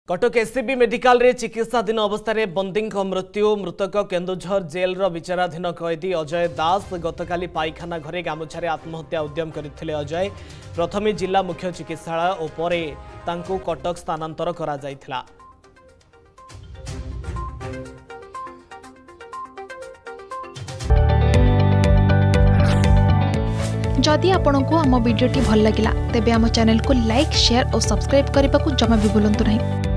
Cuttack SCB medical रे चिकित्साधीन अवस्था बंदी मृत्यु मृतक केन्दुझर जेल विचाराधीन कैदी अजय दास गतकाली पाइखाना घरे गामुछारे आत्महत्या उद्यम करथिले। अजय प्रथमे जिला मुख्य चिकित्सालय और परे तांको कटक स्थानांतर करा जायथिला। जदि आपंक आम भिडी भल लगा तेब आम चैनल को लाइक शेयर और सब्सक्राइब करने को जमा भी भूलु नहीं।